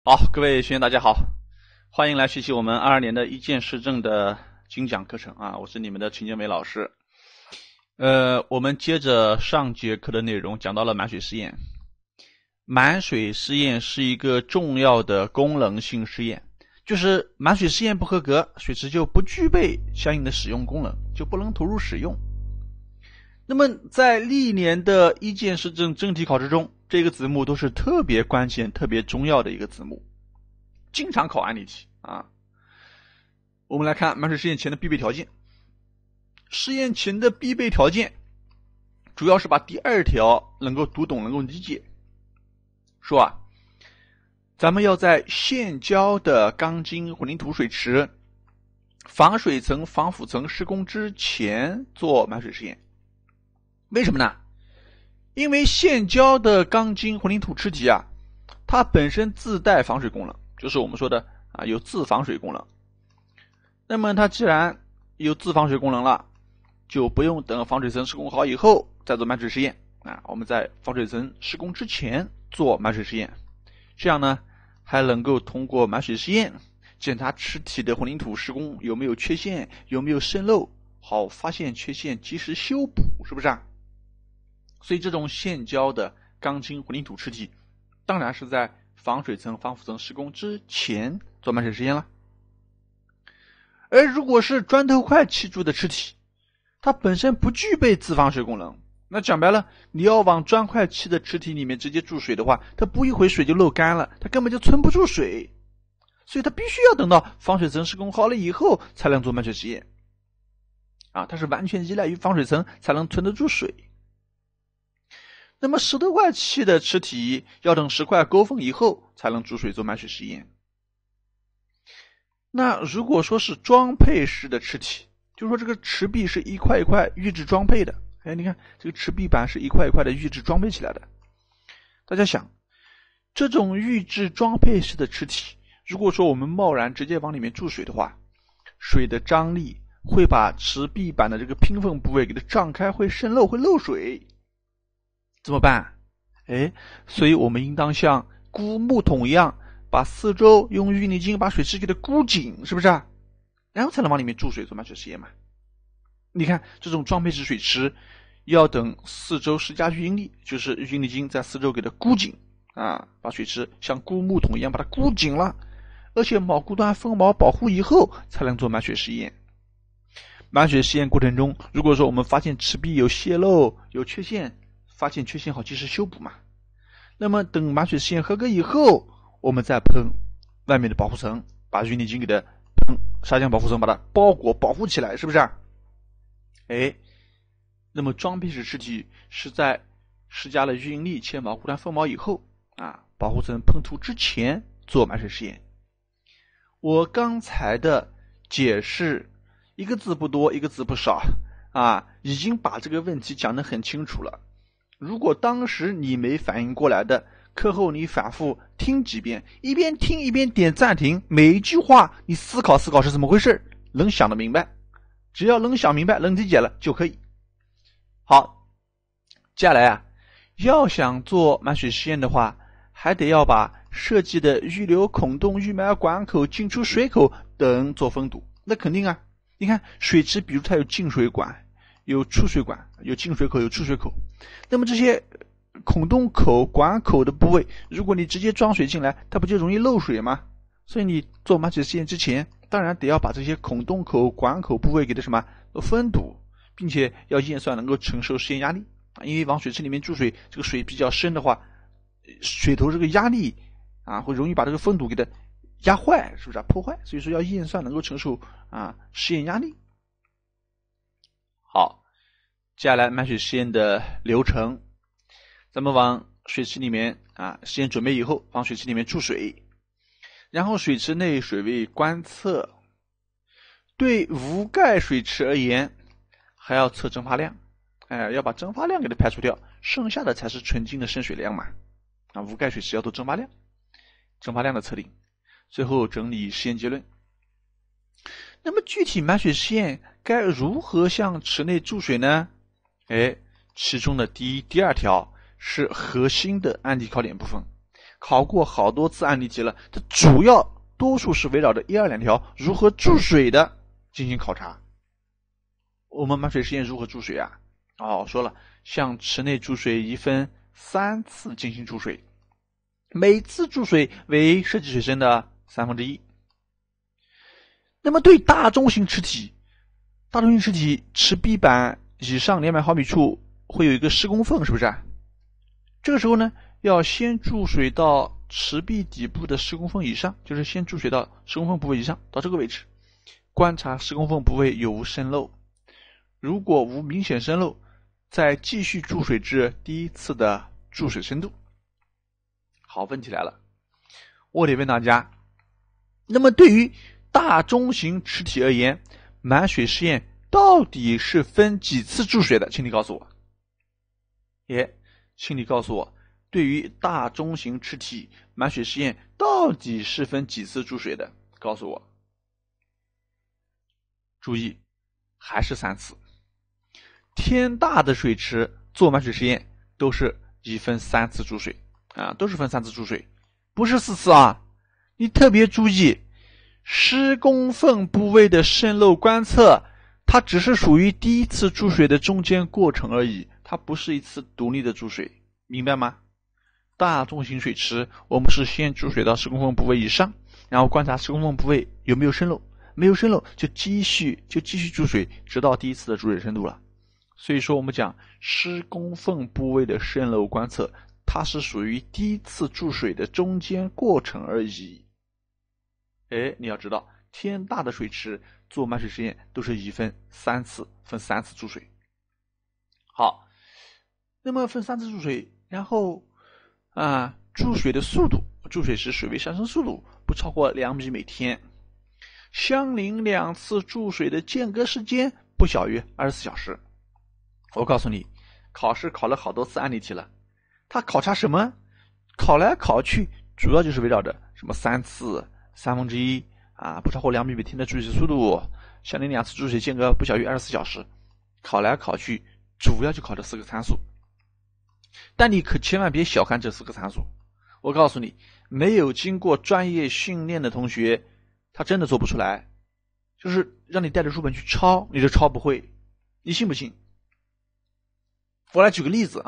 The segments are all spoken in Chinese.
好，各位学员大家好，欢迎来学习我们22年的一建市政的精讲课程啊！我是你们的陈建伟老师。我们接着上节课的内容，讲到了满水试验。满水试验是一个重要的功能性试验，就是满水试验不合格，水池就不具备相应的使用功能，就不能投入使用。那么在历年的一建市政政题考试中，这个子目都是特别关键、特别重要的一个子目，经常考案例题啊。我们来看满水试验前的必备条件。试验前的必备条件，主要是把第2条能够读懂、能够理解。说咱们要在现浇的钢筋混凝土水池防水层、防腐层施工之前做满水试验。为什么呢？因为现浇的钢筋混凝土池体它本身自带防水功能，就是我们说的有自防水功能。那么它既然有自防水功能了，就不用等防水层施工好以后再做满水试验我们在防水层施工之前做满水试验，这样呢还能够通过满水试验检查池体的混凝土施工有没有缺陷，有没有渗漏，好发现缺陷及时修补，是不是所以这种现浇的钢筋混凝土池体当然是在防水层、防腐层施工之前做满水试验了。而如果是砖头块砌筑的池体，它本身不具备自防水功能，那讲白了，你要往砖块砌的池体里面直接注水的话，它不一会水就漏干了，它根本就存不住水，所以它必须要等到防水层施工好了以后才能做满水试验它是完全依赖于防水层才能存得住水。那么石头块砌的池体要等石块沟缝以后才能注水做满水试验。那如果说是装配式的池体，就是说这个池壁是一块一块预制装配的，你看这个池壁板是一块一块的预制装配起来的。大家想，这种预制装配式的池体，如果说我们贸然直接往里面注水的话，水的张力会把池壁板的这个拼缝部位给它胀开，会渗漏，会漏水，怎么办？所以我们应当像箍木桶一样，把四周用淤泥筋把水池给它箍紧，是不是然后才能往里面注水做满水试验嘛。你看这种装配式水池要等四周施加淤力，就是淤泥筋在四周给它箍紧把水池像箍木桶一样把它箍紧了，而且锚固端封锚保护以后才能做满水试验。满水试验过程中，如果说我们发现池壁有泄漏、有缺陷，发现缺陷好及时修补嘛。那么等满水试验合格以后，我们再喷外面的保护层，把淤泥筋给它喷砂浆保护层把它包裹保护起来，是不是那么装配式池体是在施加了淤力且锚固端封锚以后保护层喷涂之前做满水试验。我刚才的解释一个字不多，一个字不少已经把这个问题讲得很清楚了。如果当时你没反应过来的，课后你反复听几遍，一边听一边点暂停，每一句话你思考思考是怎么回事，能想得明白，只要能想明白能理解了就可以。好，接下来要想做满水试验的话，还得要把设计的预留孔洞、预埋管口、进出水口等做封堵。那肯定你看水池比如它有进水管、有出水管、有进水口、有出水口，那么这些孔洞口、管口的部位，如果你直接装水进来，它不就容易漏水吗？所以你做满水试验之前，当然得要把这些孔洞口、管口部位给它封堵，并且要验算能够承受试验压力因为往水池里面注水，这个水比较深的话，水头这个压力会容易把这个封堵给它压坏，是不是破坏？所以说要验算能够承受试验压力。好，接下来满水试验的流程，咱们往水池里面试验准备以后，往水池里面注水，然后水池内水位观测。对无盖水池而言，还要测蒸发量，要把蒸发量给它排除掉，剩下的才是纯净的渗水量嘛。无盖水池要做蒸发量，蒸发量的测定，最后整理实验结论。那么具体满水试验该如何向池内注水呢？其中的第1、第2条是核心的案例考点部分， 考过好多次案例题了，它主要多数是围绕着1、2、2条如何注水的进行考察。我们满水实验如何注水啊？说了，向池内注水宜分3次进行注水，每次注水为设计水深的1/3。那么对大中型池体池壁板以上200毫米处会有一个施工缝，是不是？这个时候呢，要先注水到池壁底部的施工缝以上，就是先注水到施工缝部位以上，到这个位置，观察施工缝部位有无渗漏。如果无明显渗漏，再继续注水至第一次的注水深度。好，问题来了，我得问大家，那么对于大中型池体而言，满水实验到底是分几次注水的？请你告诉我。请你告诉我，对于大中型池体满水实验到底是分几次注水的？告诉我。注意，还是3次。天大的水池做满水实验都是一分3次注水都是分3次注水，不是4次啊！你特别注意，施工缝部位的渗漏观测，它只是属于第一次注水的中间过程而已，它不是一次独立的注水，明白吗？大中型水池，我们是先注水到施工缝部位以上，然后观察施工缝部位有没有渗漏，没有渗漏就继续注水，直到第一次的注水深度了。所以说我们讲施工缝部位的渗漏观测，它是属于第一次注水的中间过程而已。你要知道，天大的水池做满水实验都是一分3次注水。好，那么分3次注水，然后注水的速度，注水时水位上升速度不超过2米每天，相邻2次注水的间隔时间不小于24小时。我告诉你，考试考了好多次案例题了，它考察什么？考来考去主要就是围绕着什么3次、1/3不超过2米每天的注水速度，相邻2次注水间隔不小于24小时。考来考去主要就考这4个参数。但你可千万别小看这4个参数，我告诉你，没有经过专业训练的同学，他真的做不出来，就是让你带着书本去抄，你就抄不会，你信不信？我来举个例子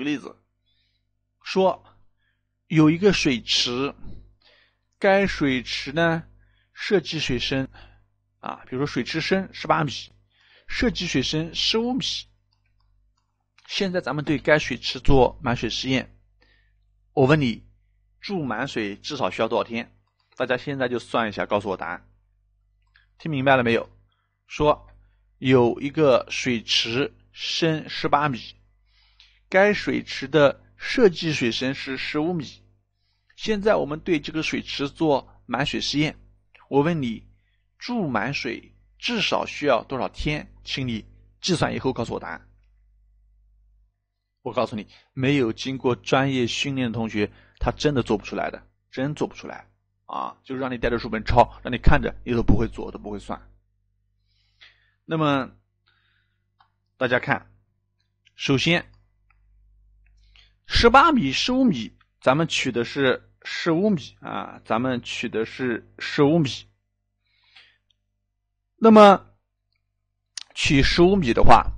说有一个水池，该水池呢设计水深比如说水池深18米，设计水深15米。现在咱们对该水池做满水实验，我问你，注满水至少需要多少天？大家现在就算一下，告诉我答案。听明白了没有？说有一个水池深18米，该水池的设计水深是15米。现在我们对这个水池做满水实验，我问你，注满水至少需要多少天？请你计算以后告诉我答案。我告诉你，没有经过专业训练的同学，他真的做不出来的，真做不出来就是让你带着书本抄，让你看着你都不会做，都不会算。那么大家看，首先18米15米咱们取的是15米那么取15米的话，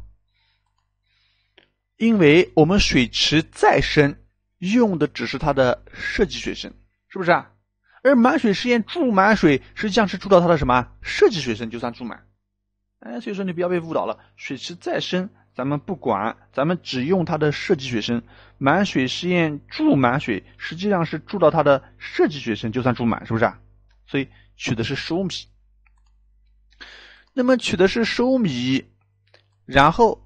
因为我们水池再深用的只是它的设计水深，是不是而满水实验注满水实际上是注到它的什么设计水深就算注满。所以说你不要被误导了，水池再深咱们不管，咱们只用它的设计水深。满水实验注满水实际上是注到它的设计水深就算注满，是不是所以取的是15米。那么取的是15米，然后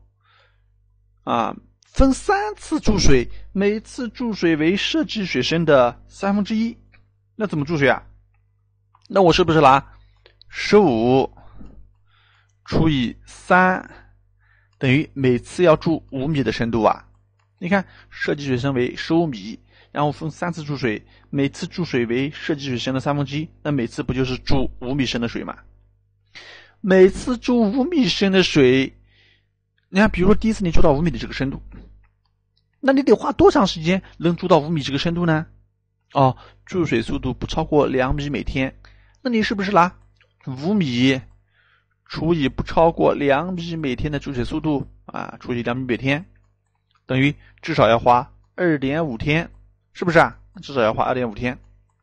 分3次注水，每次注水为设计水深的1/3。那怎么注水那我是不是拿15除以3等于每次要注5米的深度你看设计水深为15米，然后分3次注水，每次注水为设计水深的1/3，那每次不就是注5米深的水吗？每次注5米深的水，你看比如说第一次你注到5米的这个深度，那你得花多长时间能注到5米这个深度呢？ 注水速度不超过2米每天，那你是不是拿5米除以不超过2米每天的注水速度啊，除以2米每天，等于至少要花 2.5 天，是不是啊？至少要花 2.5 天。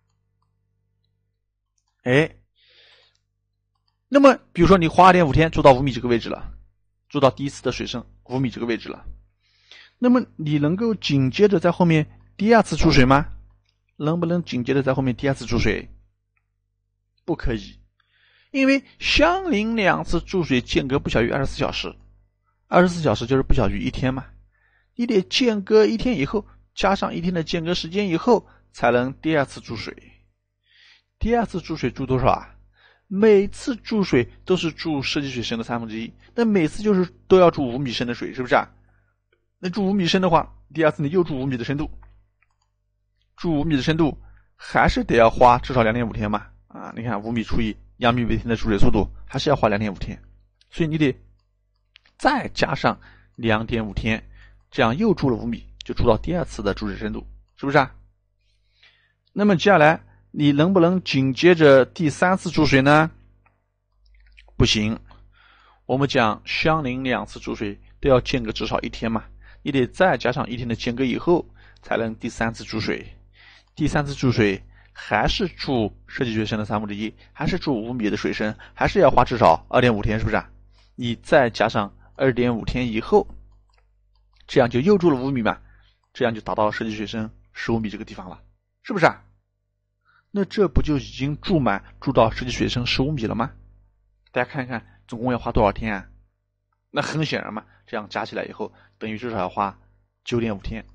那么比如说你花 2.5 天注到5米这个位置了，注到第一次的水深5米这个位置了，那么你能够紧接着在后面第二次注水吗？能不能紧接着在后面第二次注水？不可以，因为相邻2次注水间隔不小于24小时，24小时就是不小于1天嘛，你得间隔1天以后，加上1天的间隔时间以后，才能第二次注水。第二次注水注多少啊？每次注水都是注设计水深的1/3，那每次就是都要注5米深的水，是不是啊？那注5米深的话，第二次你又注5米的深度，注5米的深度还是得要花至少 2.5 天嘛。你看5米除以2米每天的注水速度，还是要花 2.5 天，所以你得再加上 2.5 天，这样又注了5米，就注到第二次的注水深度，是不是啊？那么接下来你能不能紧接着第3次注水呢？不行，我们讲相邻2次注水都要间隔至少1天嘛，你得再加上1天的间隔以后才能第3次注水。第3次注水还是注设计水深的1/3，还是注5米的水深，还是要花至少 2.5 天，是不是啊？你再加上 2.5 天以后，这样就又注了5米嘛，这样就达到设计水深15米这个地方了，是不是啊？那这不就已经注满注到设计水深15米了吗？大家看看总共要花多少天啊？那很显然嘛，这样加起来以后等于至少要花 9.5 天，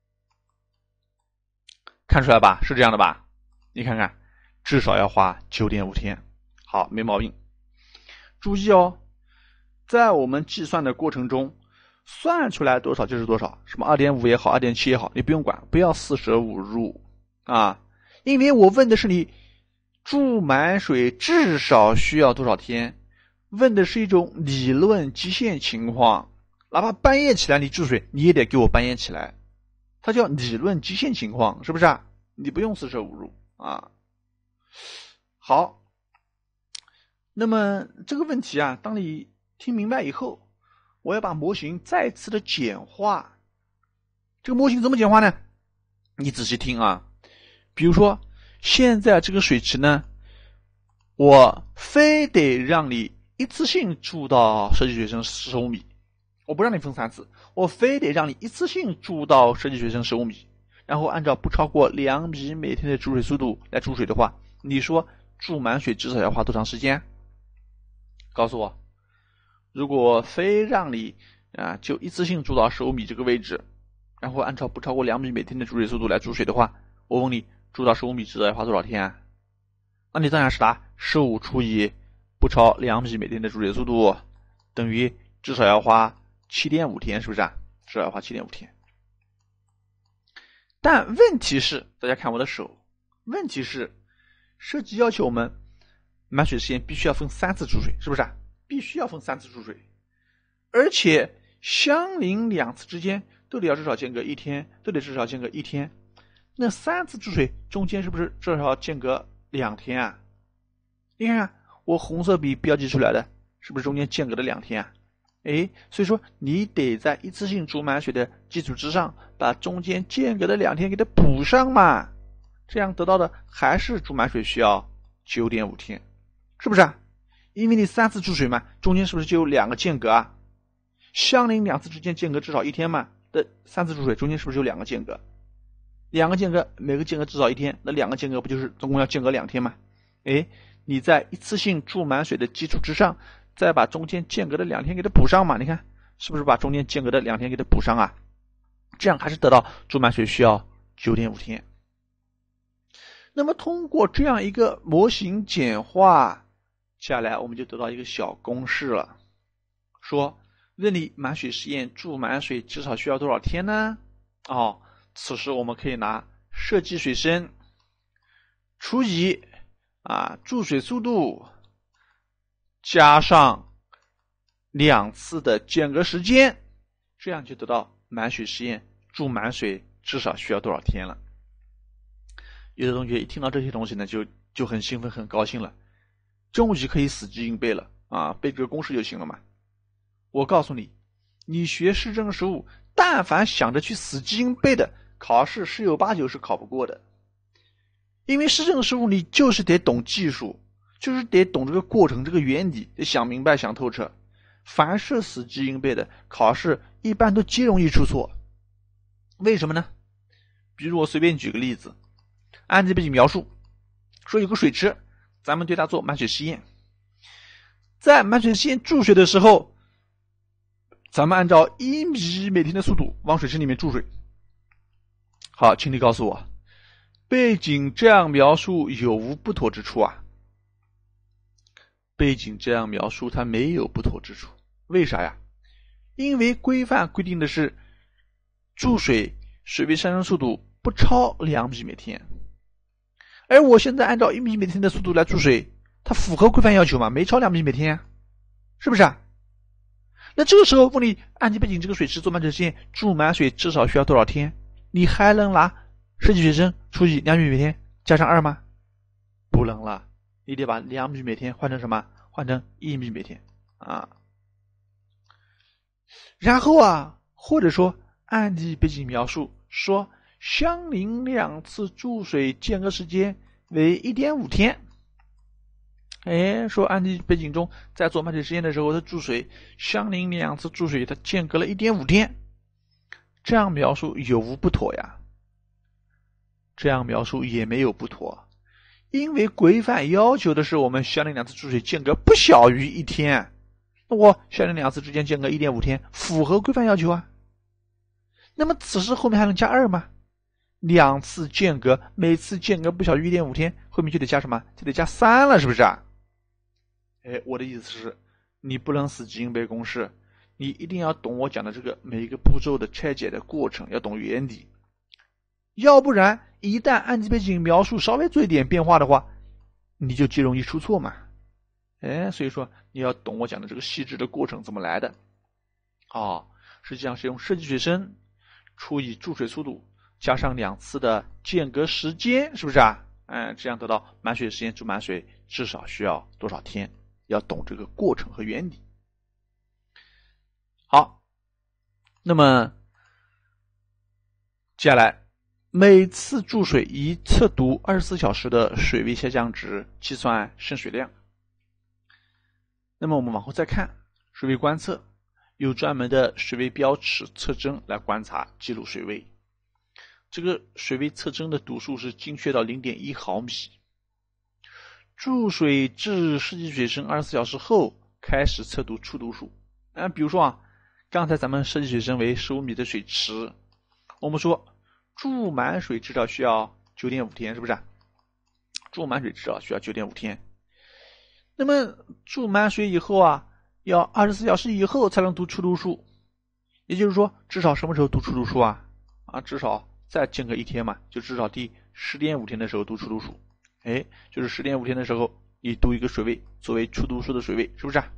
看出来吧？是这样的吧？你看看，至少要花 9.5 天。好，没毛病。注意哦，在我们计算的过程中，算出来多少就是多少，什么 2.5 也好 2.7 也好，你不用管，不要四舍五入啊，因为我问的是你注满水至少需要多少天，问的是一种理论极限情况，哪怕半夜起来你注水，你也得给我半夜起来，它叫理论极限情况，是不是啊？你不用四舍五入啊。好，那么这个问题啊，当你听明白以后，我要把模型再次的简化。这个模型怎么简化呢？你仔细听啊，比如说现在这个水池呢，我非得让你一次性注到设计水深15米，我不让你分3次，我非得让你一次性注到设计水深15米，然后按照不超过2米每天的注水速度来注水的话，你说注满水至少要花多长时间？告诉我。如果非让你就一次性注到15米这个位置，然后按照不超过2米每天的注水速度来注水的话，我问你注到15米至少要花多少天啊？那你当然是拿15除以不超2米每天的注水速度，等于至少要花 7.5 天，是不是啊？至少要花 7.5 天。但问题是，大家看我的手，问题是设计要求我们满水实验必须要分3次注水，是不是啊？必须要分3次注水，而且相邻2次之间都得要至少间隔1天，都得至少间隔1天。那3次注水中间是不是至少要间隔2天啊？你看看我红色笔标记出来的，是不是中间间隔了2天啊？所以说你得在一次性注满水的基础之上，把中间间隔的2天给它补上嘛，这样得到的还是注满水需要 9.5 天，是不是啊？因为你3次注水嘛，中间是不是就有2个间隔啊？相邻2次之间间隔至少1天嘛，的3次注水中间是不是有2个间隔？2个间隔，每个间隔至少1天，那2个间隔不就是总共要间隔2天吗？你在一次性注满水的基础之上，再把中间间隔的2天给它补上嘛，你看是不是把中间间隔的2天给它补上啊？这样还是得到注满水需要 9.5 天。那么通过这样一个模型简化，接下来我们就得到一个小公式了，说问你满水实验注满水至少需要多少天呢？此时我们可以拿设计水深除以注水速度加上2次的间隔时间，这样就得到满水实验注满水至少需要多少天了。 有的同学一听到这些东西呢，就很兴奋很高兴了，终于可以死记硬背了啊，背这个公式就行了嘛。我告诉你，你学市政实务，但凡想着去死记硬背的，考试十有八九是考不过的。因为市政实务你就是得懂技术，就是得懂这个过程这个原理，得想明白想透彻。凡是死记硬背的，考试一般都极容易出错。为什么呢？比如我随便举个例子，案例背景描述说有个水池，咱们对它做满水实验。在满水实验注水的时候，咱们按照1米每天的速度往水池里面注水。好，请你告诉我，背景这样描述有无不妥之处啊？背景这样描述它没有不妥之处，为啥呀？因为规范规定的是注水水位上升速度不超2米每天，而我现在按照1米每天的速度来注水，它符合规范要求吗？没超2米每天，是不是啊？那这个时候问你，案例背景这个水池做满水实验，注满水至少需要多少天？你还能拿设计学生除以2米每天加上2吗？不能了，你得把2米每天换成什么？换成1米每天啊。然后啊，或者说案例背景描述说相邻2次注水间隔时间为 1.5 天。说案例背景中在做满水实验的时候，它注水相邻2次注水它间隔了 1.5 天，这样描述有无不妥呀？这样描述也没有不妥，因为规范要求的是我们相邻2次注水间隔不小于1天，那我相邻2次之间间隔 1.5 天，符合规范要求啊。那么此时后面还能加2吗？2次间隔，每次间隔不小于 1.5 天，后面就得加什么？就得加3了，是不是啊？我的意思是，你不能死记硬背公式，你一定要懂我讲的这个每一个步骤的拆解的过程，要懂原理。要不然一旦案例背景描述稍微做一点变化的话，你就极容易出错嘛。所以说你要懂我讲的这个细致的过程怎么来的。实际上是用设计水深除以注水速度加上2次的间隔时间，是不是啊？这样得到满水时间注满水至少需要多少天，要懂这个过程和原理。好，那么接下来每次注水以测读24小时的水位下降值计算渗水量。那么我们往后再看，水位观测有专门的水位标尺测针来观察记录水位。这个水位测针的读数是精确到 0.1 毫米。注水至设计水深24小时后开始测读初读数。比如说刚才咱们设计水深为15米的水池，我们说注满水至少需要 9.5 天，是不是？注满水至少需要 9.5 天。那么注满水以后要24小时以后才能读初读数，也就是说至少什么时候读初读数至少再间隔1天嘛，就至少第 10.5 天的时候读初读数。就是 10.5 天的时候你读一个水位作为初读数的水位，是不是？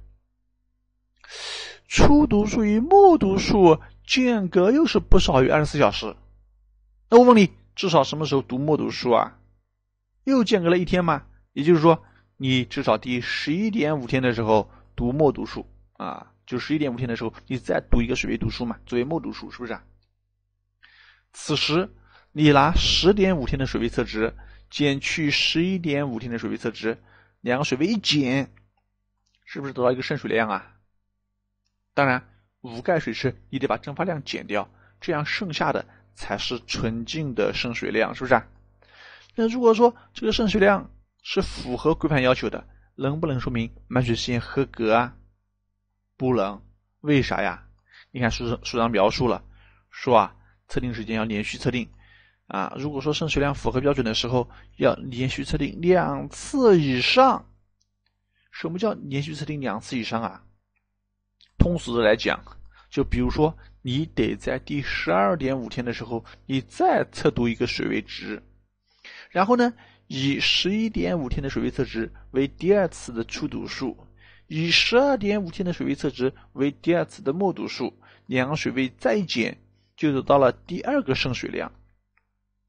初读数与末读数间隔又是不少于24小时。那我问你，至少什么时候读末读数又间隔了1天嘛，也就是说你至少第 11.5 天的时候读末读数就 11.5 天的时候你再读一个水位读数嘛，作为末读数，是不是？此时你拿 10.5 天的水位测值减去 11.5 天的水位测值，两个水位一减，是不是得到一个渗水量当然无盖水池你得把蒸发量减掉，这样剩下的才是纯净的渗水量，是不是？那如果说这个渗水量是符合规范要求的，能不能说明满水实验合格不能。为啥呀？你看书上描述了，说测定时间要连续测定如果说渗水量符合标准的时候，要连续测定2次以上。什么叫连续测定2次以上通俗的来讲，就比如说你得在第 12.5 天的时候你再测读一个水位值，然后呢以 11.5 天的水位测值为第2次的初读数，以 12.5 天的水位测值为第2次的末读数，两个水位再减就得到了第2个渗水量。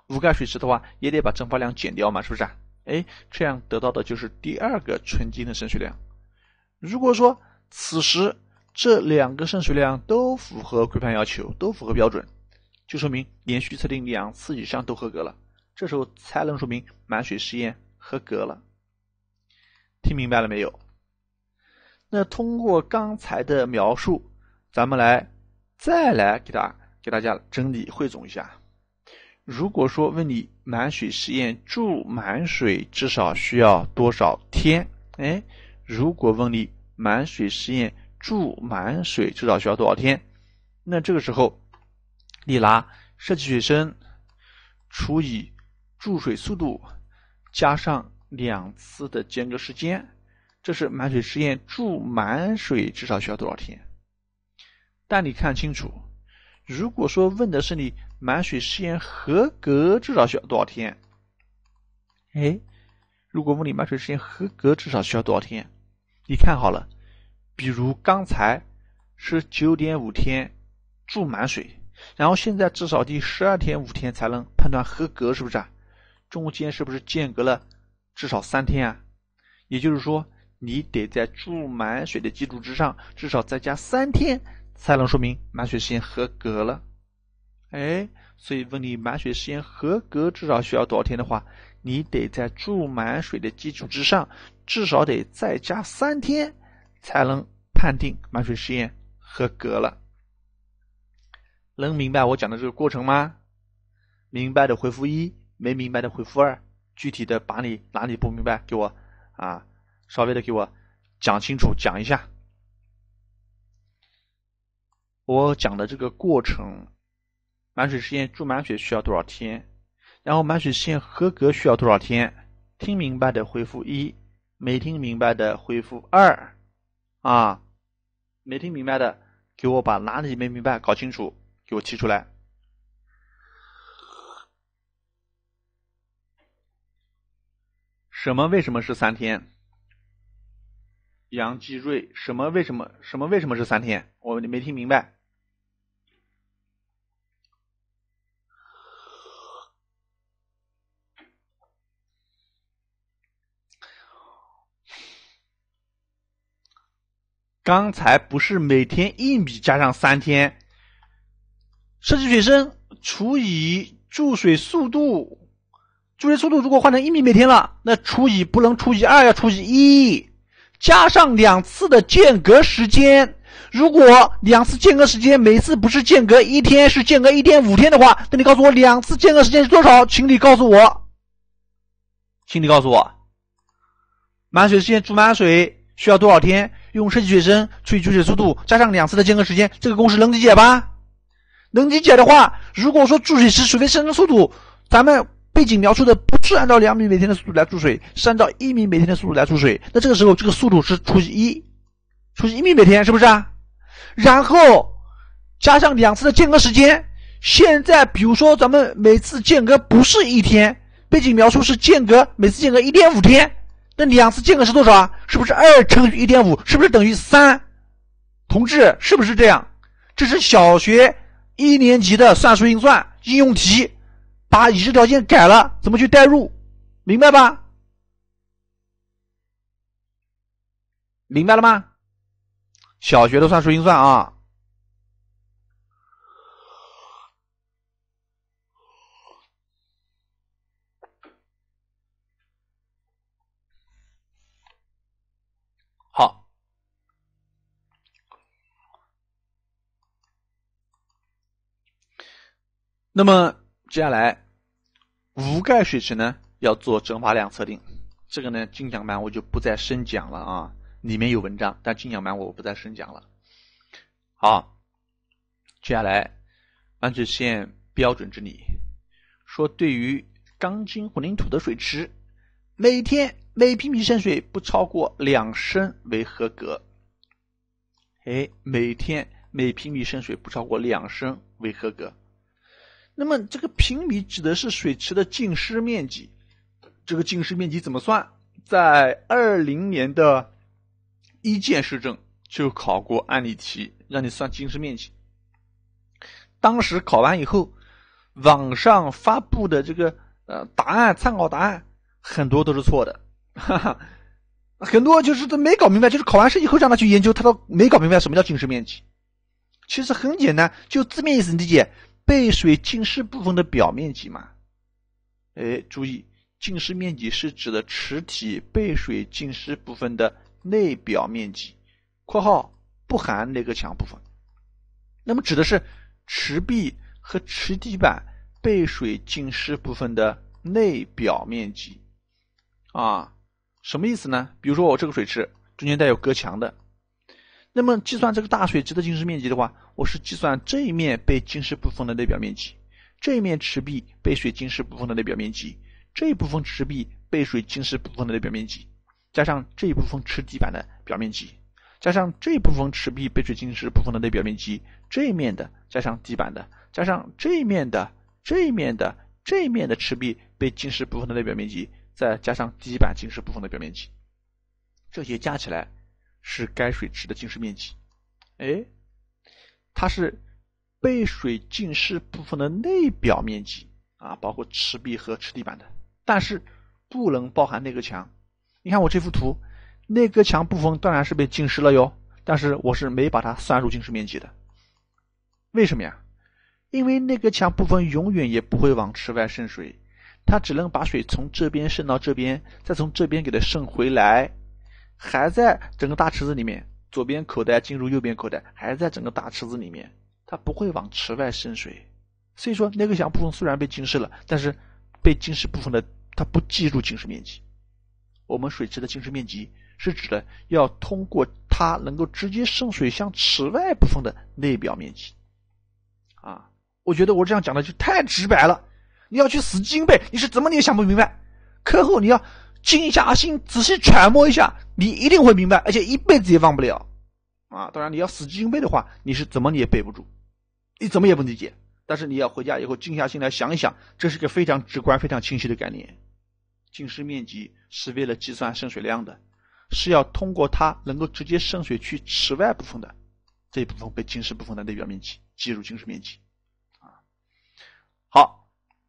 无钙水池的话也得把蒸发量减掉嘛，是不是啊？这样得到的就是第二个纯净的渗水量。如果说此时这两个渗水量都符合规范要求，都符合标准，就说明连续测定2次以上都合格了，这时候才能说明满水试验合格了。听明白了没有？那通过刚才的描述，咱们再来给大家整理汇总一下。如果说问你满水实验注满水至少需要多少天？如果问你满水实验注满水至少需要多少天，那这个时候你拿设计水深除以注水速度加上2次的间隔时间，这是满水实验注满水至少需要多少天。但你看清楚，如果说问的是你满水实验合格至少需要多少天，如果问你满水实验合格至少需要多少天，你看好了，比如刚才是 9.5 天注满水，然后现在至少第12.5天才能判断合格，是不是啊？中间是不是间隔了至少3天啊？也就是说你得在注满水的基础之上至少再加3天才能说明满水实验合格了。所以问你满水实验合格至少需要多少天的话，你得在注满水的基础之上至少得再加3天才能判定满水实验合格了。能明白我讲的这个过程吗？明白的回复1，没明白的回复2，具体的把你哪里不明白给我稍微的给我讲清楚，讲一下。我讲的这个过程，满水实验注满水需要多少天，然后满水实验合格需要多少天，听明白的回复1，没听明白的回复2没听明白的给我把哪里没明白搞清楚给我提出来。为什么是3天？杨继瑞，为什么是3天？我没听明白。刚才不是每天1米加上3天，设计水深除以注水速度，注水速度如果换成1米每天了，那不能除以2，要除以1，加上2次的间隔时间。如果2次间隔时间每次不是间隔1天，是间隔 1.5 天的话，那你告诉我2次间隔时间是多少？请你告诉我，满水实验注满水需要多少天？用设计水深除以注水速度加上2次的间隔时间，这个公式能理解吧？能理解的话，如果说注水时水位上升速度，咱们背景描述的不是按照2米每天的速度来注水，是按照1米每天的速度来注水，那这个时候这个速度是除以1米每天，是不是啊？然后加上2次的间隔时间，现在比如说咱们每次间隔不是1天，背景描述是每次间隔 1.5 天，那2次间隔是多少啊？是不是2乘以 1.5 是不是等于3？同志，是不是这样？这是小学1年级的算术运算应用题，把已知条件改了，怎么去代入？明白吧？明白了吗？小学的算术运算啊。好，那么接下来无钙水池呢要做蒸发量测定，这个呢精讲班我就不再深讲了啊，里面有文章，但精讲班我不再深讲了。好，接下来满水实验标准之理，说对于钢筋混凝土的水池，每天每平米渗水不超过2升为合格。每天每平米渗水不超过2升为合格。那么这个平米指的是水池的净湿面积，这个净湿面积怎么算？在20年的一建市政就考过案例题，让你算净湿面积。当时考完以后， 网上发布的这个答案参考答案很多都是错的，哈哈，很多就是都没搞明白，就是考完试以后让他去研究，他都没搞明白什么叫浸湿面积。其实很简单，就字面意思理解，被水浸湿部分的表面积嘛。注意，浸湿面积是指的池体被水浸湿部分的内表面积（括号不含内隔墙部分）。那么指的是池壁和池底板被水浸湿部分的内表面积啊。什么意思呢？比如说我这个水池中间带有隔墙的，那么计算这个大水池的浸湿面积的话，我是计算这一面被浸湿部分的内表面积，这一面池壁被水浸湿部分的内表面积，这一部分池壁被水浸湿部分的内表面积，加上这一部分池底板的表面积，加上这一部分池壁被水浸湿部分的内表面积，这一面的加上底板的，加上这一面的这一面的这一面的池壁被浸湿部分的内表面积，再加上底板浸湿部分的表面积，这些加起来是该水池的浸湿面积。它是被水浸湿部分的内表面积啊，包括池壁和池底板的，但是不能包含内隔墙。你看我这幅图，内隔墙部分当然是被浸湿了哟，但是我是没把它算入浸湿面积的。为什么呀？因为内隔墙部分永远也不会往池外渗水，它只能把水从这边渗到这边，再从这边给它渗回来，还在整个大池子里面，左边口袋进入右边口袋，还在整个大池子里面，它不会往池外渗水。所以说内隔墙部分虽然被浸湿了，但是被浸湿部分的它不计入浸湿面积。我们水池的浸湿面积是指的要通过它能够直接渗水向池外部分的内表面积啊。我觉得我这样讲的就太直白了，你要去死记硬背，你是怎么你也想不明白。课后你要静下心仔细揣摩一下，你一定会明白，而且一辈子也忘不了啊。当然你要死记硬背的话，你是怎么你也背不住，你怎么也不理解。但是你要回家以后静下心来想一想，这是个非常直观非常清晰的概念。浸湿面积是为了计算渗水量的，是要通过它能够直接渗水去池外部分的这一部分被浸湿部分的内表面积计入浸湿面积啊。好，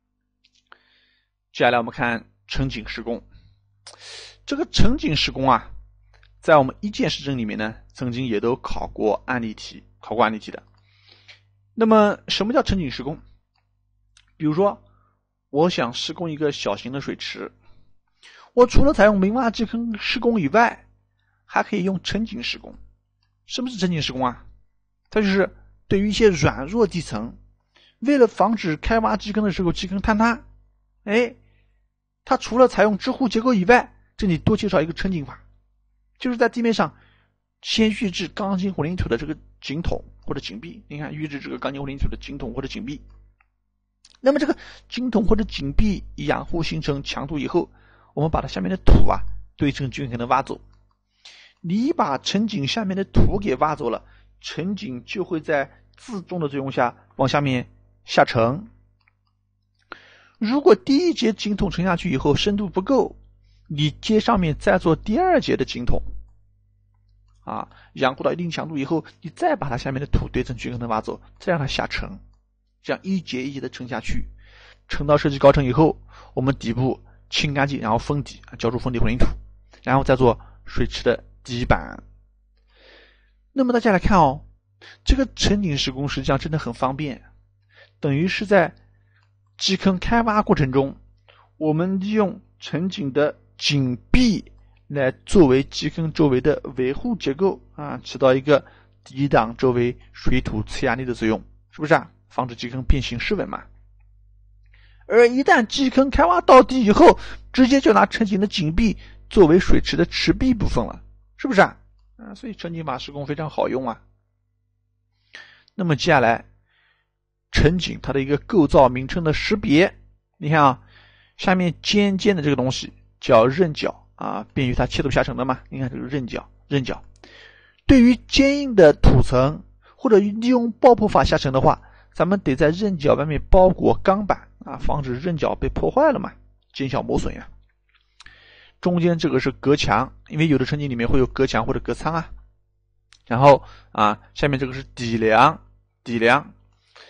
接下来我们看沉井施工。这个沉井施工啊，在我们一建施政里面呢，曾经也都考过案例题的。那么什么叫沉井施工？比如说我想施工一个小型的水池，我除了采用明挖基坑施工以外，还可以用沉井施工。什么是沉井施工啊？它就是对于一些软弱地层，为了防止开挖基坑的时候基坑坍塌，它除了采用支护结构以外，这里多介绍一个沉井法，就是在地面上先预制钢筋混凝土的这个井筒或者井壁。你看预制这个钢筋混凝土的井筒或者井壁，那么这个井筒或者井壁养护形成强度以后，我们把它下面的土对称均衡的挖走。你把沉井下面的土给挖走了，沉井就会在自重的作用下往下面下沉。如果第一节井筒沉下去以后深度不够，你接上面再做第二节的井筒养护到一定强度以后，你再把它下面的土对称均衡的挖走，再让它下沉，这样一节一节的沉下去，沉到设计高程以后，我们底部清干净，然后封底，浇筑封底混凝土，然后再做水池的底板。那么大家来看这个沉井施工实际上真的很方便，等于是在基坑开挖过程中，我们利用沉井的井壁来作为基坑周围的维护结构起到一个抵挡周围水土呲压力的作用，是不是防止基坑变形失稳嘛。而一旦基坑开挖到底以后，直接就拿沉井的井壁作为水池的池壁部分了，是不是所以沉井法施工非常好用那么接下来沉井它的一个构造名称的识别，你看下面尖尖的这个东西叫刃角便于它切度下沉的嘛。你看这个刃角，对于坚硬的土层或者利用爆破法下沉的话，咱们得在刃角外面包裹钢板防止刃角被破坏了嘛，减小磨损中间这个是隔墙，因为有的沉井里面会有隔墙或者隔舱然后下面这个是底梁。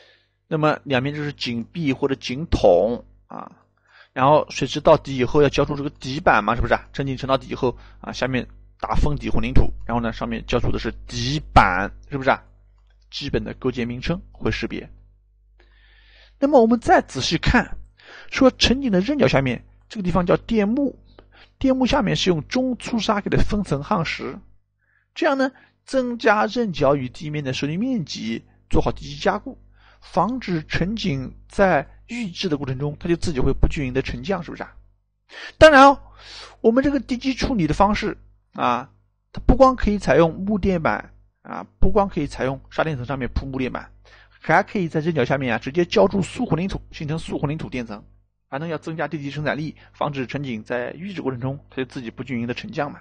那么两边就是井壁或者井筒啊，然后水池到底以后要浇筑这个底板嘛，是不是啊？沉井沉到底以后啊，下面打封底混凝土，然后呢上面浇筑的是底板，是不是啊？基本的构件名称会识别。那么我们再仔细看，说沉井的刃脚下面这个地方叫垫木，垫木下面是用中粗砂给它分层夯实，这样呢增加刃脚与地面的受力面积，做好地基加固，防止沉井在预制的过程中它就自己会不均匀的沉降，是不是啊？当然我们这个地基处理的方式啊，它不光可以采用木垫板啊，不光可以采用砂垫层上面铺木垫板，还可以在刃脚下面直接浇筑素混凝土，形成素混凝土垫层，反正要增加地基生产力，防止沉井在预制过程中它就自己不均匀的沉降嘛。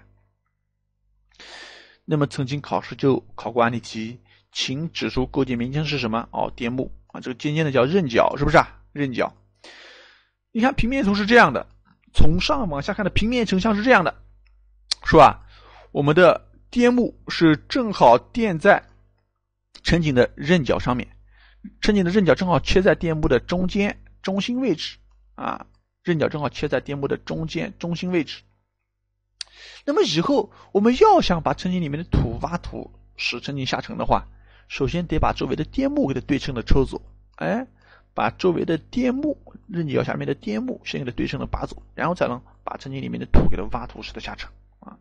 那么曾经考试就考过案例题，请指出构件名称是什么？垫木啊，这个尖尖的叫刃脚，是不是啊？刃脚。你看平面图是这样的，从上往下看的平面成像是这样的，说我们的垫木是正好垫在沉井的刃脚上面，沉井的刃脚正好切在垫木的中间中心位置啊，刃脚正好切在垫木的中间中心位置。那么以后我们要想把沉井里面的土挖土使沉井下沉的话，首先得把周围的垫木给它对称的抽走，把周围的垫木刃脚下面的垫木先给它对称的拔走，然后才能把沉井里面的土给它挖土使它下沉啊。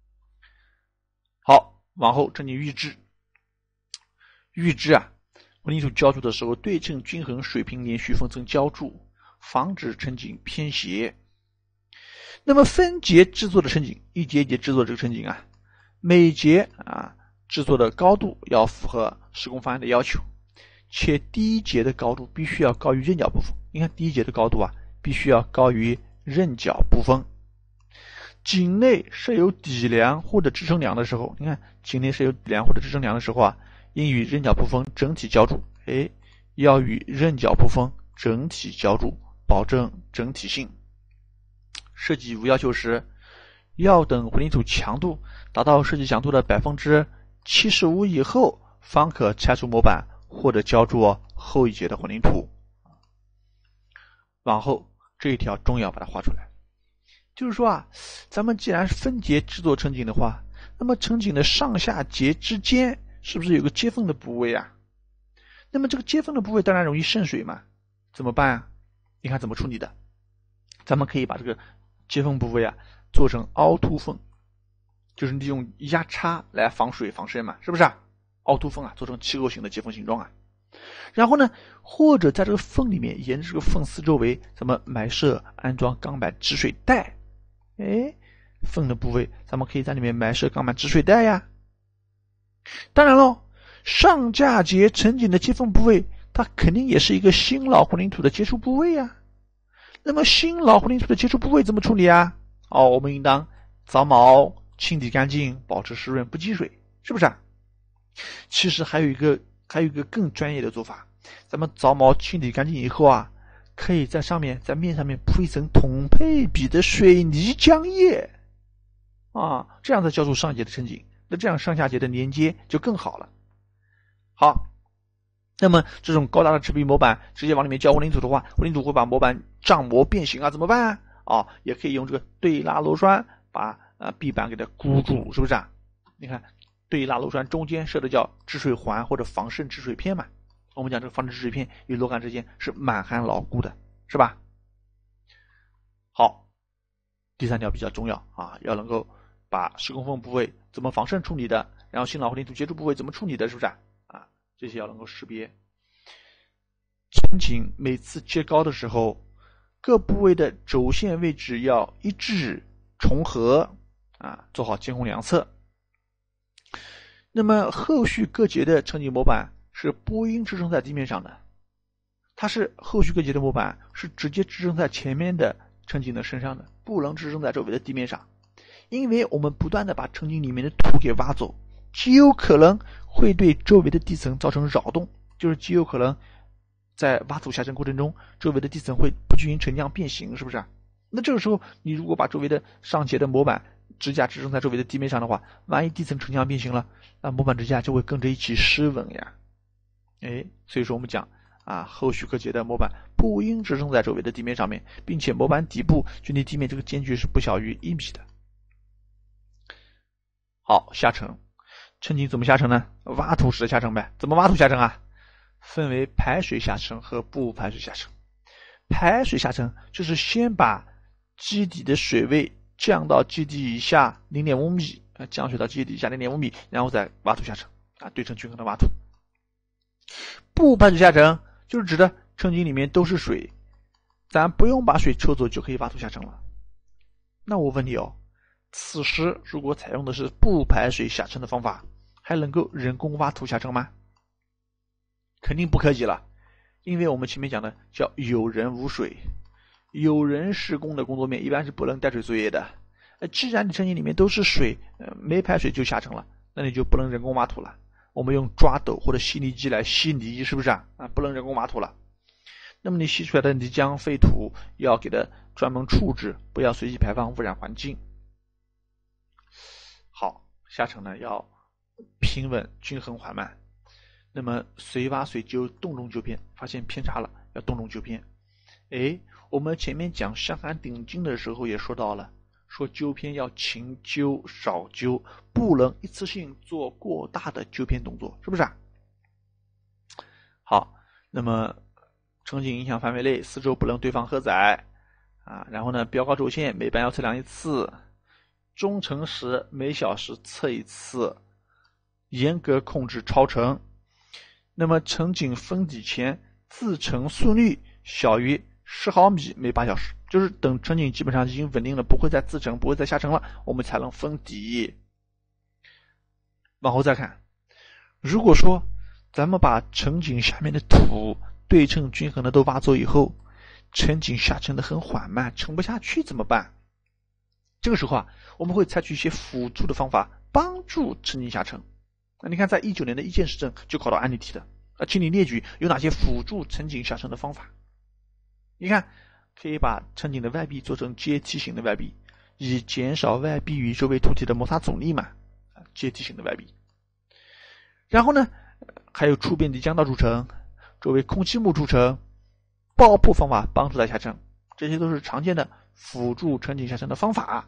好，往后沉井预制混凝土浇筑的时候对称均衡水平连续分层浇筑，防止沉井偏斜。那么分节制作的沉井，一节一节制作这个沉井每节制作的高度要符合施工方案的要求，且第一节的高度必须要高于刃脚部分。你看第一节的高度必须要高于刃脚部分。井内设有底梁或者支撑梁的时候，你看井内设有底梁或者支撑梁的时候应与刃脚部分整体浇筑，要与刃脚部分整体浇筑，保证整体性。设计无要求时，要等混凝土强度达到设计强度的 75% 以后，方可拆除模板或者浇筑后一节的混凝土。往后这一条重要把它画出来，就是说咱们既然是分节制作沉井的话，那么沉井的上下节之间是不是有个接缝的部位那么这个接缝的部位当然容易渗水嘛，怎么办你看怎么处理的？咱们可以把这个接缝部位做成凹凸缝，就是利用压差来防水防渗嘛，是不是凹凸缝做成气构型的接缝形状然后呢，或者在这个缝里面沿着这个缝四周围咱们埋设安装钢板止水带，缝的部位咱们可以在里面埋设钢板止水带当然咯，上下节沉井的接缝部位它肯定也是一个新老混凝土的接触部位那么新老混凝土的接触部位怎么处理我们应当凿毛清理干净，保持湿润不积水，是不是其实还有一个更专业的做法，咱们凿毛清理干净以后可以在面上面铺一层同配比的水泥浆液这样再浇筑上节的沉井，那这样上下节的连接就更好了。好，那么这种高大的赤壁模板直接往里面浇混凝土的话，混凝土会把模板胀模变形怎么办也可以用这个对拉螺栓把壁板给它箍住，是不是你看对拉螺栓中间设的叫止水环或者防渗止水片嘛，我们讲这个防止止水片与螺杆之间是满含牢固的，是吧？好，第三条比较重要要能够把施工缝部位怎么防渗处理的，然后新老混凝土接触部位怎么处理的，是不是这些要能够识别。沉井每次切高的时候，各部位的轴线位置要一致重合做好监控量测。那么后续各节的沉井模板是不应支撑在地面上的，它是后续各节的模板是直接支撑在前面的沉井的身上的，不能支撑在周围的地面上，因为我们不断的把沉井里面的土给挖走，极有可能会对周围的地层造成扰动，就是极有可能在挖土下沉过程中周围的地层会不均匀沉降变形，是不是那这个时候你如果把周围的上节的模板支架支撑在周围的地面上的话，万一地层沉降变形了，那模板支架就会跟着一起失稳所以说我们讲后续可解的模板不应支撑在周围的地面上面，并且模板底部距离地面这个间距是不小于1米的。好，下沉。沉井怎么下沉呢？挖土式的下沉呗。怎么挖土下沉啊？分为排水下沉和不排水下沉。排水下沉就是先把基底的水位降到基底以下 0.5 米，降水到基底以下 0.5 米，然后再挖土下沉，对称均衡的挖土。不排水下沉就是指的沉井里面都是水，咱不用把水抽走就可以挖土下沉了。那我问你此时如果采用的是不排水下沉的方法，还能够人工挖土下沉吗？肯定不可以了，因为我们前面讲的叫有人无水，有人施工的工作面一般是不能带水作业的。既然你沉井里面都是水，没排水就下沉了，那你就不能人工挖土了。我们用抓斗或者吸泥机来吸泥，是不是不能人工挖土了。那么你吸出来的泥浆废土要给它专门处置，不要随意排放污染环境。好，下沉呢要平稳均衡缓慢。那么随挖随纠，动中纠偏，发现偏差了要动中纠偏。我们前面讲向寒顶茎的时候也说到了，说纠偏要勤纠少纠，不能一次性做过大的纠偏动作，是不是好，那么沉井影响范围内四周不能堆放荷载然后呢标高轴线每班要测量1次，中沉时每小时测1次，严格控制超沉。那么沉井封底前自沉速率小于10毫米每8小时，就是等沉井基本上已经稳定了，不会再自沉，不会再下沉了，我们才能封底。往后再看，如果说咱们把沉井下面的土对称均衡的都挖走以后，沉井下沉的很缓慢，沉不下去怎么办？这个时候我们会采取一些辅助的方法帮助沉井下沉。你看在19年的一建市政就考到案例题的，请你列举有哪些辅助沉井下沉的方法。你看可以把沉井的外壁做成阶梯型的外壁，以减少外壁与周围土体的摩擦阻力嘛，阶梯型的外壁。然后呢还有触变底浆道筑成，周围空气幕筑成，爆破方法帮助它下沉，这些都是常见的辅助沉井下沉的方法。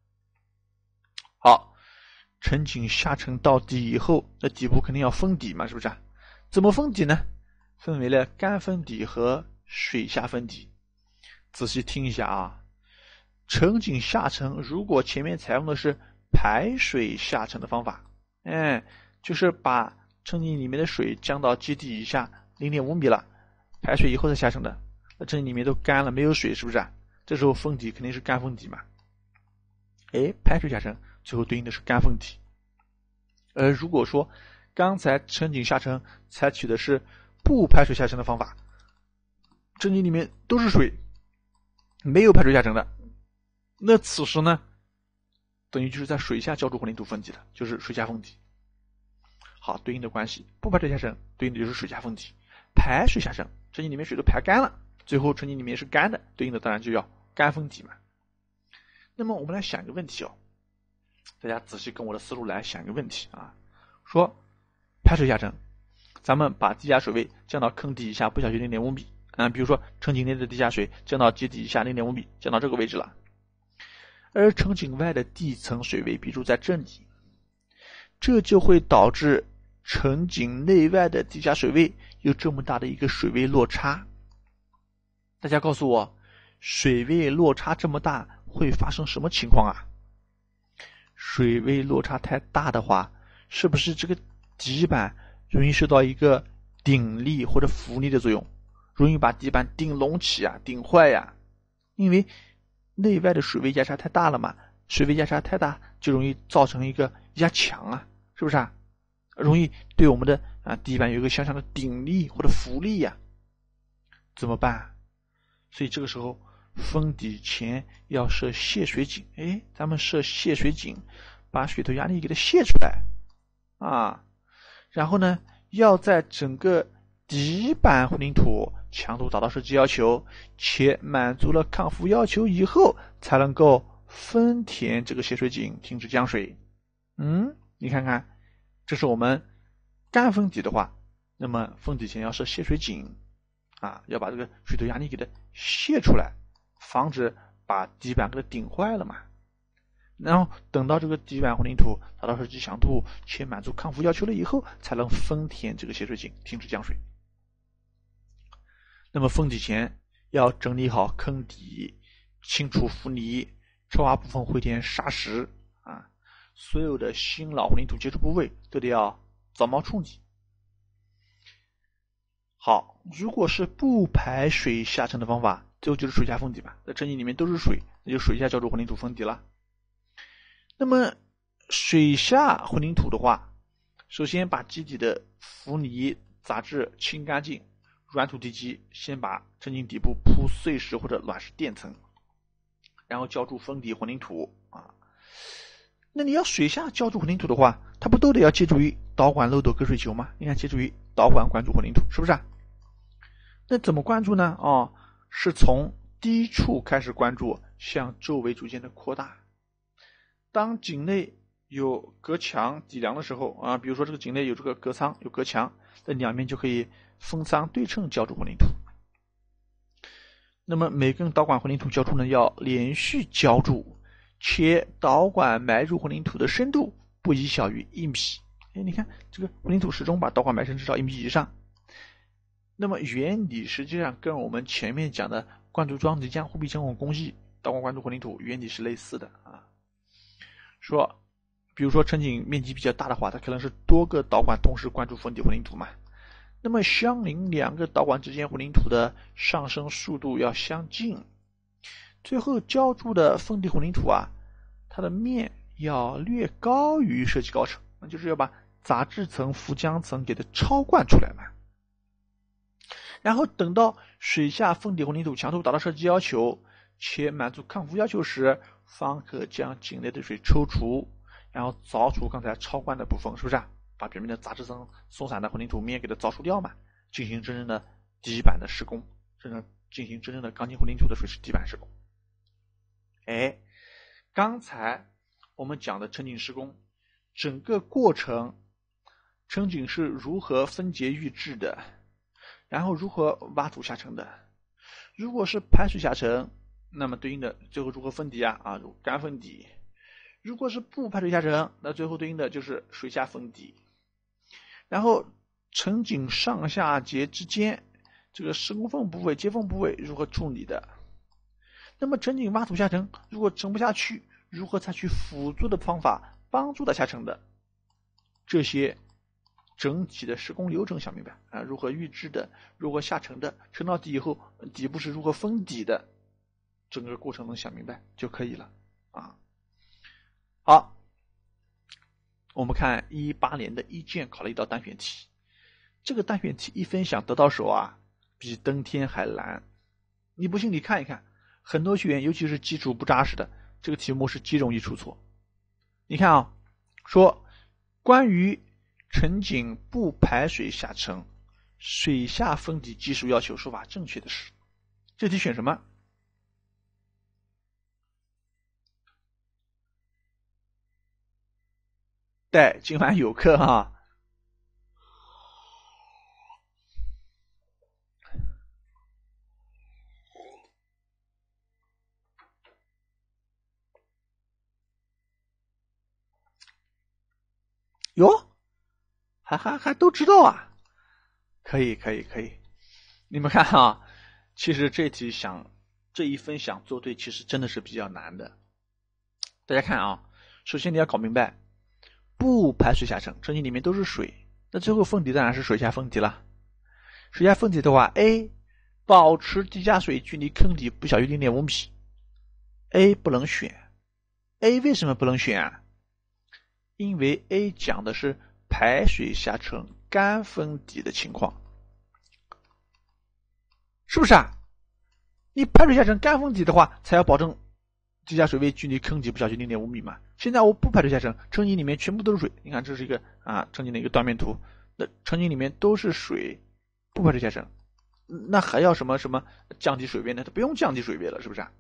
好，沉井下沉到底以后，那底部肯定要封底嘛，是不是怎么封底呢？分为了干封底和水下封底。仔细听一下沉井下沉如果前面采用的是排水下沉的方法，就是把沉井里面的水降到基底以下 0.5 米了，排水以后再下沉的，那沉井里面都干了没有水，是不是这时候封底肯定是干封底嘛。排水下沉最后对应的是干封底。如果说刚才沉井下沉采取的是不排水下沉的方法，沉井里面都是水，没有排水下沉的，那此时呢等于就是在水下浇筑混凝土封底的，就是水下封底。好，对应的关系，不排水下沉对应的就是水下封底，排水下沉沉井里面水都排干了，最后沉井里面是干的，对应的当然就要干封底嘛。那么我们来想一个问题大家仔细跟我的思路来想一个问题说排水下沉，咱们把地下水位降到坑底以下不小于 0.5 米比如说沉井内的地下水降到基底以下 0.5 米，降到这个位置了，而沉井外的地层水位比如在这里，这就会导致沉井内外的地下水位有这么大的一个水位落差。大家告诉我，水位落差这么大会发生什么情况水位落差太大的话，是不是这个底板容易受到一个顶力或者浮力的作用，容易把地板顶隆起顶坏因为内外的水位压差太大了嘛，水位压差太大就容易造成一个压强是不是容易对我们的地板有一个向上的顶力或者浮力怎么办？所以这个时候封底前要设泄水井，咱们设泄水井，把水头压力给它泄出来然后呢要在整个底板混凝土强度达到设计要求，且满足了抗浮要求以后，才能够封填这个泄水井，停止降水。你看看，这是我们干封底的话，那么封底前要设泄水井， 要把这个水头压力给它泄出来，防止把底板给它顶坏了嘛。然后等到这个底板混凝土达到设计强度且满足抗腐要求了以后，才能封填这个泄水井，停止降水。那么封底前要整理好坑底，清除浮泥，超挖部分回填砂石所有的新老混凝土接触部位都得要凿冒冲底。好，如果是不排水下沉的方法，最后就是水下封底吧。在成井里面都是水，那就水下浇筑混凝土封底了。那么水下混凝土的话，首先把基底的浮泥杂质清干净，软土地基先把成井底部铺碎石或者卵石垫层，然后浇筑封底混凝土那你要水下浇筑混凝土的话，它不都得要借助于导管漏斗隔水球吗？你看，借助于导管灌注混凝土，是不是那怎么灌注呢？是从低处开始灌注，向周围逐渐的扩大。当井内有隔墙底梁的时候比如说这个井内有这个隔舱有隔墙，在两面就可以封舱对称浇筑混凝土。那么每根导管混凝土浇筑呢，要连续浇筑，且导管埋入混凝土的深度不宜小于1米。你看这个混凝土始终把导管埋深至少1米以上。那么原理实际上跟我们前面讲的灌注桩泥浆护壁监控工艺导管灌注混凝土原理是类似的说比如说成井面积比较大的话，它可能是多个导管同时灌注封底混凝土嘛。那么相邻两个导管之间混凝土的上升速度要相近，最后浇筑的封底混凝土它的面要略高于设计高程，那就是要把杂质层浮浆层给它超灌出来嘛。然后等到水下封底混凝土强度达到设计要求且满足抗腐要求时，方可将井内的水抽出，然后凿除刚才超灌的部分，是不是把表面的杂质层松散的混凝土面给它凿除掉嘛，进行真正的底板的施工，进行真正的钢筋混凝土的水池底板施工。刚才我们讲的成井施工整个过程，成井是如何分节预制的，然后如何挖土下沉的。如果是排水下沉，那么对应的最后如何封底干封底。如果是不排水下沉，那最后对应的就是水下封底。然后成井上下节之间这个施工缝部位接缝部位如何处理的。那么成井挖土下沉如果沉不下去，如何采取辅助的方法帮助它下沉的。这些整体的施工流程想明白如何预制的，如何下沉的，沉到底以后底部是如何封底的，整个过程能想明白就可以了好，我们看18年的一建考了一道单选题，这个单选题一分享得到手比登天还难。你不信你看一看，很多学员尤其是基础不扎实的，这个题目是极容易出错。你看说关于成井不排水下沉，水下封底技术要求说法正确的是，这题选什么？对，今晚有课哟，还都知道可以。你们看其实这一分享做对，其实真的是比较难的。大家看首先你要搞明白，不排水下沉，成井里面都是水，那最后封底当然是水下封底了。水下封底的话 ，A 保持地下水距离坑底不小于 0.5 米 ，A 不能选。A 为什么不能选因为 A 讲的是排水下沉干封底的情况，是不是你排水下沉干封底的话，才要保证地下水位距离坑底不小于 0.5 米嘛。现在我不排水下沉，成井里面全部都是水。你看这是一个成井的一个断面图，那成井里面都是水，不排水下沉，那还要什么降低水位呢？它不用降低水位了，是不是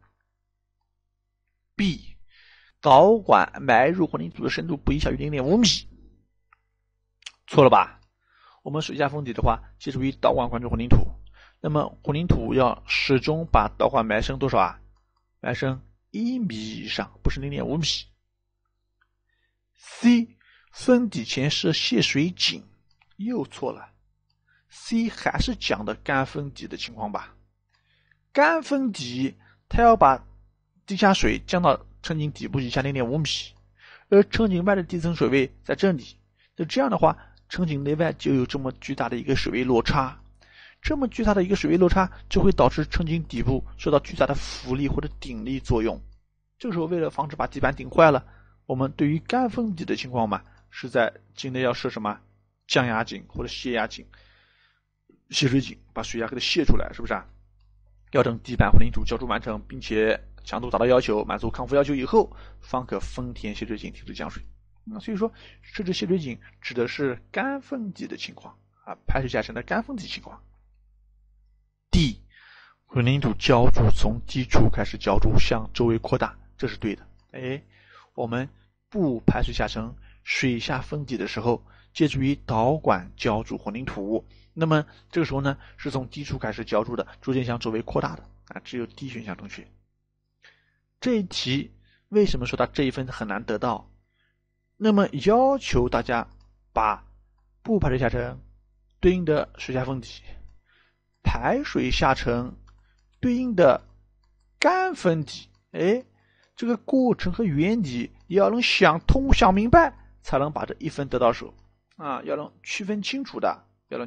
？B 导管埋入混凝土的深度不宜小于 0.5 米，错了吧？我们水下封底的话，借助于导管灌注混凝土， 那么混凝土要始终把导管埋深多少啊？埋深1米以上，不是 0.5 米。C 封底前设泄水井，又错了。C 还是讲的干封底的情况吧。干封底它要把地下水降到炕井底部以下 0.5 米，而炕井外的地层水位在这里，就这样的话，炕井内外就有这么巨大的一个水位落差，这么巨大的一个水位落差就会导致炕井底部受到巨大的浮力或者顶力作用。这个时候为了防止把地板顶坏了，我们对于干封底的情况嘛，是在井内要设什么降压井或者泄压井、泄水井，把水压给它泄出来，是不是啊？要等地板混凝土浇筑完成，并且强度达到要求，满足抗腐要求以后，方可封填泄水井，停止降水。所以说设置泄水井指的是干封底的情况啊，排水下沉的干封底情况。D 混凝土浇筑从基础开始浇筑向周围扩大，这是对的。我们不排水下沉、水下封底的时候，借助于导管浇筑混凝土，那么这个时候呢，是从基础开始浇筑的，逐渐向周围扩大的啊，只有 D 选项正确。这一题为什么说它这一分很难得到？那么要求大家把不排水下沉对应的水下封底，排水下沉对应的干封底，这个过程和原理也要能想通想明白，才能把这一分得到手啊，要能区分清楚的，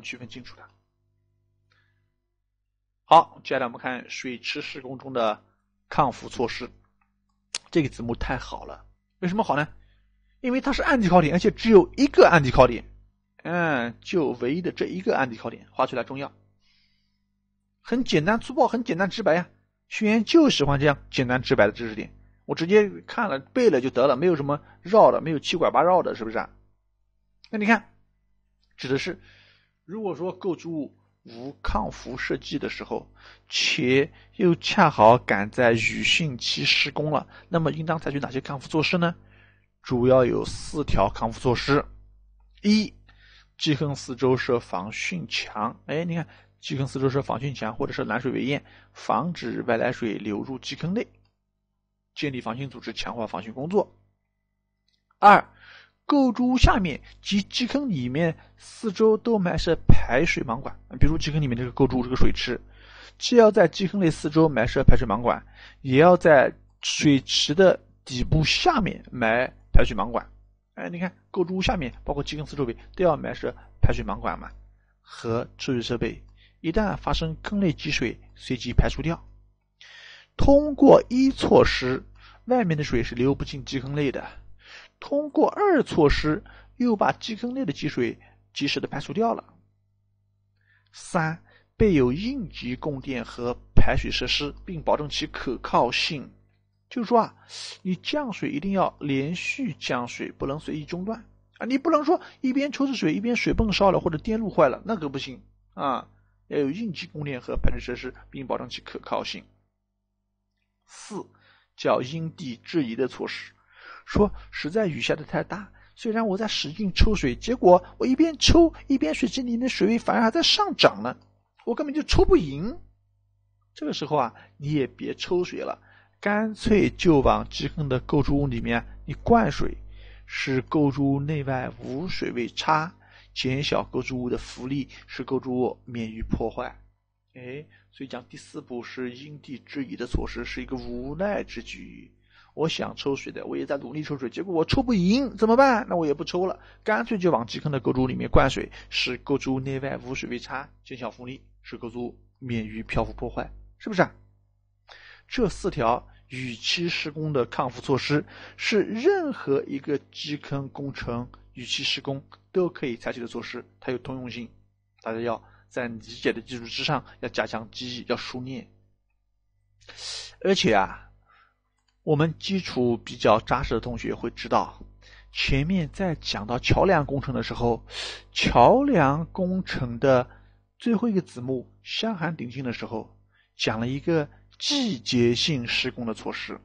好，接下来我们看水池施工中的抗腐措施。这个字幕太好了，为什么好呢？因为它是暗地考点，而且只有一个暗地考点，就唯一的这一个暗地考点，画出来重要。很简单粗暴，很简单直白呀，学员就喜欢这样简单直白的知识点，我直接看了背了就得了，没有什么绕的，没有七拐八绕的，是不是啊？那你看，指的是如果说构筑物无抗腐设计的时候，且又恰好赶在雨汛期施工了，那么应当采取哪些抗腐措施呢？主要有4条抗腐措施。一、基坑四周设防汛墙。你看，基坑四周设防汛墙或者是拦水围堰，防止外来水流入基坑内，建立防汛组织，强化防汛工作。2、构筑物下面及基坑里面四周都埋设排水盲管，比如基坑里面这个构筑物这个水池，既要在基坑内四周埋设排水盲管，也要在水池的底部下面埋排水盲管。你看构筑物下面包括基坑四周围都要埋设排水盲管嘛，和抽水设备，一旦发生坑内积水，随即排除掉。通过1措施，外面的水是流不进基坑内的，通过2措施，又把基坑内的积水及时的排除掉了。3、备有应急供电和排水设施，并保证其可靠性。就是说你降水一定要连续降水，不能随意中断你不能说一边抽着水一边水泵烧了或者电路坏了，那可不行要有应急供电和排水设施，并保证其可靠性。4、叫因地制宜的措施，说实在雨下的太大，虽然我在使劲抽水，结果我一边抽一边水池里的水位反而还在上涨呢，我根本就抽不赢。这个时候你也别抽水了，干脆就往基坑的构筑物里面你灌水，使构筑物内外无水位差，减小构筑物的浮力，使构筑物免于破坏。所以讲第4步是因地制宜的措施，是一个无奈之举。我想抽水的，我也在努力抽水，结果我抽不赢，怎么办？那我也不抽了，干脆就往基坑的构筑物里面灌水，使构筑物内外无水位差，减小浮力，使构筑物免于漂浮破坏，是不是这4条雨期施工的抗腐措施，是任何一个基坑工程雨期施工都可以采取的措施，它有通用性，大家要在理解的基础之上要加强记忆，要熟练。而且我们基础比较扎实的同学会知道，前面在讲到桥梁工程的时候，桥梁工程的最后一个子目湘涵鼎进的时候，讲了一个季节性施工的措施。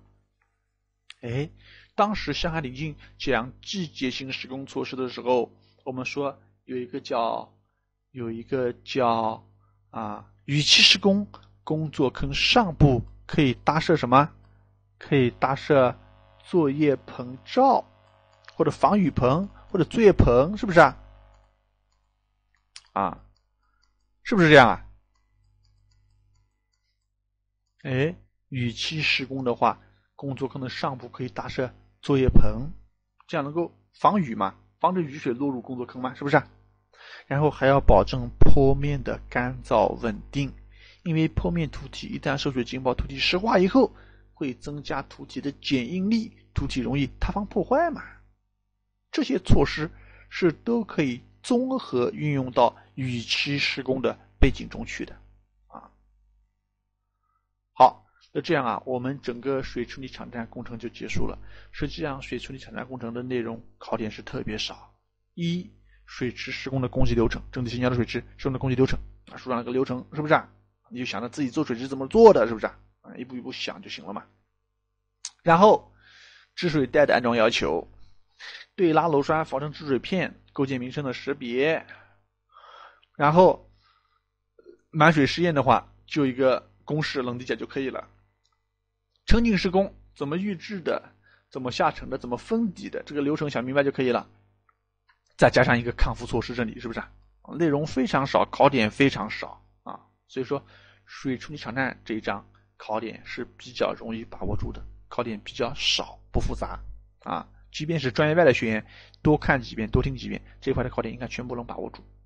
当时湘涵鼎进讲季节性施工措施的时候，我们说有一个叫雨期施工，工作坑上部可以搭设什么？可以搭设作业棚罩，或者防雨棚，或者作业棚，是不是啊？啊，是不是这样啊？哎，雨期施工的话，工作坑的上部可以搭设作业棚，这样能够防雨嘛，防止雨水落入工作坑嘛，是不是？然后还要保证坡面的干燥稳定，因为坡面土体一旦受水浸泡，土体湿化以后，会增加土体的剪应力，土体容易塌方破坏嘛。这些措施是都可以综合运用到雨期施工的背景中去的啊。好，那这样啊，我们整个水处理场站工程就结束了。实际上，水处理场站工程的内容考点是特别少。一、水池施工的供给流程，整体形象的水池施工的供给流程啊，书上那个流程是不是啊？你就想着自己做水池怎么做的，是不是啊？一步一步想就行了嘛。然后，治水带的安装要求，对拉螺栓、防尘治水片、构件名称的识别。然后，满水试验的话，就一个公式冷理解就可以了。成景施工怎么预制的，怎么下沉的，怎么封底的，这个流程想明白就可以了。再加上一个抗腐措施这里，是不是？内容非常少，考点非常少啊，所以说水处理场站这一章考点是比较容易把握住的，考点比较少，不复杂啊。即便是专业外的学员，多看几遍，多听几遍，这块的考点应该全部能把握住。